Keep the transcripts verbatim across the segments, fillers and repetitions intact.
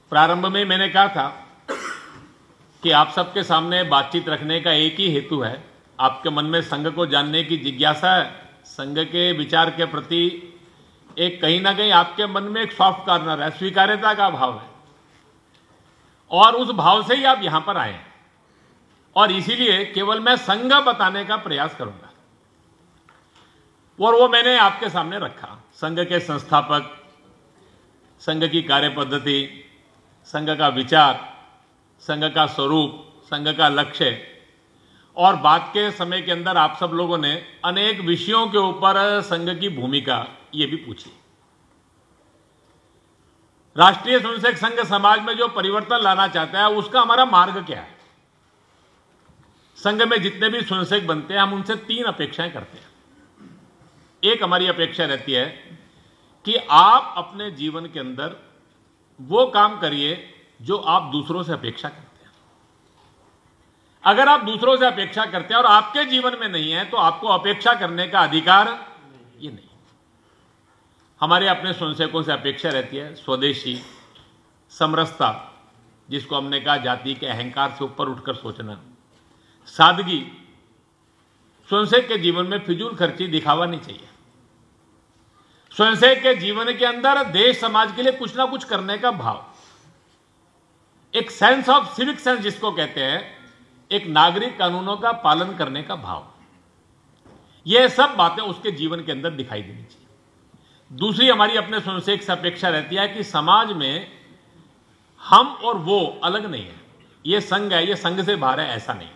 प्रारंभ में मैंने कहा था कि आप सबके सामने बातचीत रखने का एक ही हेतु है, आपके मन में संघ को जानने की जिज्ञासा है, संघ के विचार के प्रति एक कहीं ना कहीं आपके मन में एक सॉफ्ट कॉर्नर है, स्वीकार्यता का भाव है, और उस भाव से ही आप यहां पर आए हैं। और इसीलिए केवल मैं संघ बताने का प्रयास करूंगा, और वो मैंने आपके सामने रखा। संघ के संस्थापक, संघ की कार्य पद्धति, संघ का विचार, संघ का स्वरूप, संघ का लक्ष्य, और बात के समय के अंदर आप सब लोगों ने अनेक विषयों के ऊपर संघ की भूमिका ये भी पूछी। राष्ट्रीय स्वयंसेवक संघ समाज में जो परिवर्तन लाना चाहता है उसका हमारा मार्ग क्या है। संघ में जितने भी स्वयंसेवक बनते हैं हम उनसे तीन अपेक्षाएं करते हैं। एक हमारी अपेक्षा रहती है कि आप अपने जीवन के अंदर वो काम करिए जो आप दूसरों से अपेक्षा करते हैं। अगर आप दूसरों से अपेक्षा करते हैं और आपके जीवन में नहीं है तो आपको अपेक्षा करने का अधिकार ये नहीं। हमारे अपने स्वयंसेवकों से अपेक्षा रहती है स्वदेशी, समरसता, जिसको हमने कहा जाति के अहंकार से ऊपर उठकर सोचना, सादगी, स्वयंसेवक के जीवन में फिजूल खर्ची दिखावा नहीं चाहिए। स्वयंसेवक के जीवन के अंदर देश समाज के लिए कुछ ना कुछ करने का भाव, एक सेंस ऑफ सिविक सेंस जिसको कहते हैं, एक नागरिक कानूनों का पालन करने का भाव, यह सब बातें उसके जीवन के अंदर दिखाई देनी चाहिए। दूसरी हमारी अपने स्वयंसेवक से अपेक्षा रहती है कि समाज में हम और वो अलग नहीं है, ये संघ है, ये संघ से बाहर है, ऐसा नहीं है।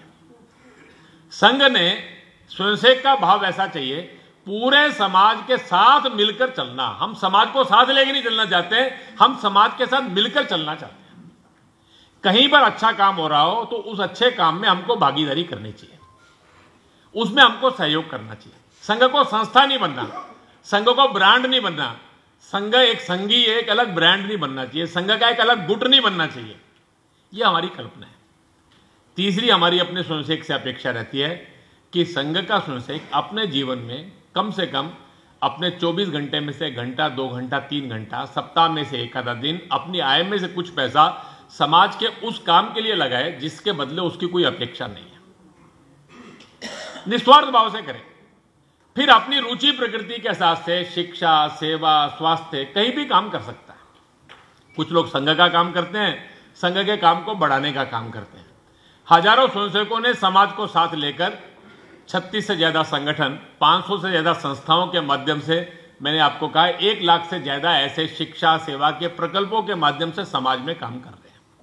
संघ ने स्वयंसेवक का भाव ऐसा चाहिए, पूरे समाज के साथ मिलकर चलना। हम समाज को साथ लेके नहीं चलना चाहते, हम समाज के साथ मिलकर चलना चाहते हैं। कहीं पर अच्छा काम हो रहा हो तो उस अच्छे काम में हमको भागीदारी करनी चाहिए, उसमें हमको सहयोग करना चाहिए। संघ को संस्था नहीं बनना, संघ को ब्रांड नहीं बनना, संघ एक संघी एक अलग ब्रांड नहीं बनना चाहिए, संघ का एक अलग गुट नहीं बनना चाहिए। यह हमारी कल्पना है। तीसरी हमारी अपने स्वयंसेवक से अपेक्षा रहती है कि संघ का स्वयंसेवक अपने जीवन में कम से कम अपने चौबीस घंटे में से घंटा, दो घंटा, तीन घंटा, सप्ताह में से एक आधा दिन अपनी आय में से कुछ पैसा समाज के उस काम के लिए लगाए जिसके बदले उसकी कोई अपेक्षा नहीं है। निस्वार्थ भाव से करें, फिर अपनी रुचि प्रकृति के हिसाब से शिक्षा, सेवा, स्वास्थ्य कहीं भी काम कर सकता है। कुछ लोग संघ का काम करते हैं, संघ के काम को बढ़ाने का काम करते हैं। हजारों स्वयंसेवकों ने समाज को साथ लेकर छत्तीस से ज्यादा संगठन, पांच सौ से ज्यादा संस्थाओं के माध्यम से, मैंने आपको कहा एक लाख से ज्यादा ऐसे शिक्षा सेवा के प्रकल्पों के माध्यम से समाज में काम कर रहे हैं।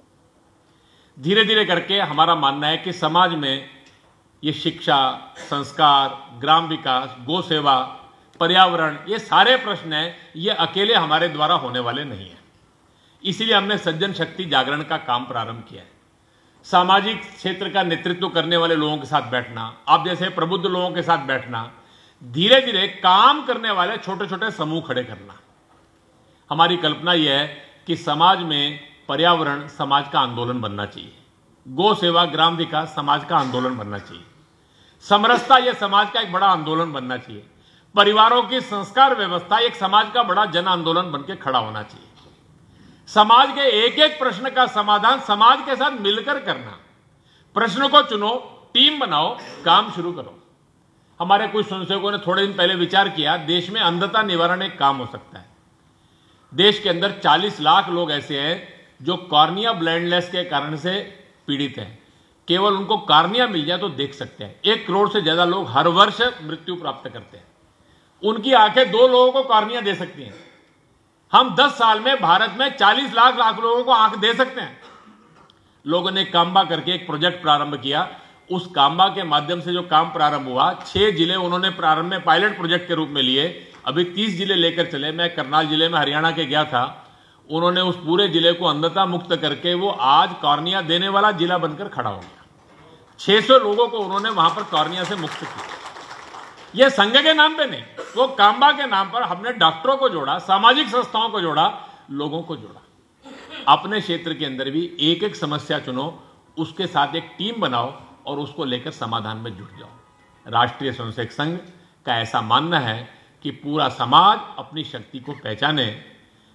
धीरे धीरे करके हमारा मानना है कि समाज में ये शिक्षा, संस्कार, ग्राम विकास, गौ सेवा, पर्यावरण, ये सारे प्रश्न हैं, ये अकेले हमारे द्वारा होने वाले नहीं है। इसीलिए हमने सज्जन शक्ति जागरण का काम प्रारंभ किया है। सामाजिक क्षेत्र का नेतृत्व करने वाले लोगों के साथ बैठना, आप जैसे प्रबुद्ध लोगों के साथ बैठना, धीरे धीरे काम करने वाले छोटे छोटे समूह खड़े करना। हमारी कल्पना यह है कि समाज में पर्यावरण समाज का आंदोलन बनना चाहिए, गौ सेवा, ग्राम विकास समाज का आंदोलन बनना चाहिए, समरसता यह समाज का एक बड़ा आंदोलन बनना चाहिए, परिवारों की संस्कार व्यवस्था एक समाज का बड़ा जन आंदोलन बनकर खड़ा होना चाहिए। समाज के एक एक प्रश्न का समाधान समाज के साथ मिलकर करना। प्रश्न को चुनो, टीम बनाओ, काम शुरू करो। हमारे कुछ स्वयंसेवकों ने थोड़े दिन पहले विचार किया, देश में अंधता निवारण एक काम हो सकता है। देश के अंदर चालीस लाख लोग ऐसे हैं जो कॉर्निया ब्लाइंडनेस के कारण से पीड़ित हैं। केवल उनको कॉर्निया मिल जाए तो देख सकते हैं। एक करोड़ से ज्यादा लोग हर वर्ष मृत्यु प्राप्त करते हैं। उनकी आंखें दो लोगों को कॉर्निया दे सकती हैं। हम दस साल में भारत में चालीस लाख लाख लोगों को आंख दे सकते हैं। लोगों ने काम्बा करके एक प्रोजेक्ट प्रारंभ किया। उस काम्बा के माध्यम से जो काम प्रारंभ हुआ, छह जिले उन्होंने प्रारंभ में पायलट प्रोजेक्ट के रूप में लिए, अभी तीस जिले लेकर चले। मैं करनाल जिले में हरियाणा के गया था, उन्होंने उस पूरे जिले को अंधता मुक्त करके वो आज कॉर्निया देने वाला जिला बनकर खड़ा हो गया। छह सौ लोगों को उन्होंने वहां पर कॉर्निया से मुक्त किया। यह संघ के नाम पे नहीं, वो काम्बा के नाम पर हमने डॉक्टरों को जोड़ा, सामाजिक संस्थाओं को जोड़ा, लोगों को जोड़ा। अपने क्षेत्र के अंदर भी एक एक समस्या चुनो, उसके साथ एक टीम बनाओ और उसको लेकर समाधान में जुट जाओ। राष्ट्रीय स्वयंसेवक संघ का ऐसा मानना है कि पूरा समाज अपनी शक्ति को पहचाने,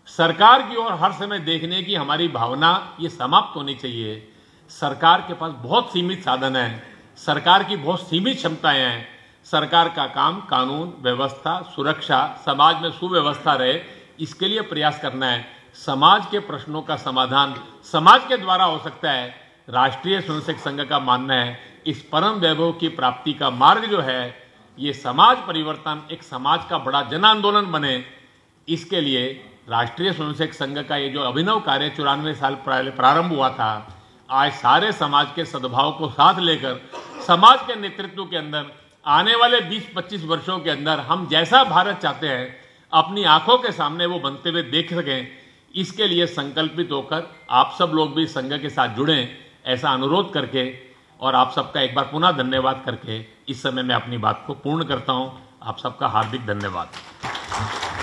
सरकार की ओर हर समय देखने की हमारी भावना ये समाप्त होनी चाहिए। सरकार के पास बहुत सीमित साधन है, सरकार की बहुत सीमित क्षमताएं हैं। सरकार का काम कानून व्यवस्था, सुरक्षा, समाज में सुव्यवस्था रहे, इसके लिए प्रयास करना है। समाज के प्रश्नों का समाधान समाज के द्वारा हो सकता है। राष्ट्रीय स्वयंसेवक संघ का मानना है इस परम वैभव की प्राप्ति का मार्ग जो है ये समाज परिवर्तन, एक समाज का बड़ा जन आंदोलन बने, इसके लिए राष्ट्रीय स्वयंसेवक संघ का ये जो अभिनव कार्य चौरानवे साल पहले प्रारंभ हुआ था, आज सारे समाज के सद्भाव को साथ लेकर समाज के नेतृत्व के अंदर आने वाले बीस पच्चीस वर्षों के अंदर हम जैसा भारत चाहते हैं अपनी आंखों के सामने वो बनते हुए देख सकें, इसके लिए संकल्पित होकर आप सब लोग भी संघ के साथ जुड़ें, ऐसा अनुरोध करके और आप सबका एक बार पुनः धन्यवाद करके इस समय मैं अपनी बात को पूर्ण करता हूं। आप सबका हार्दिक धन्यवाद।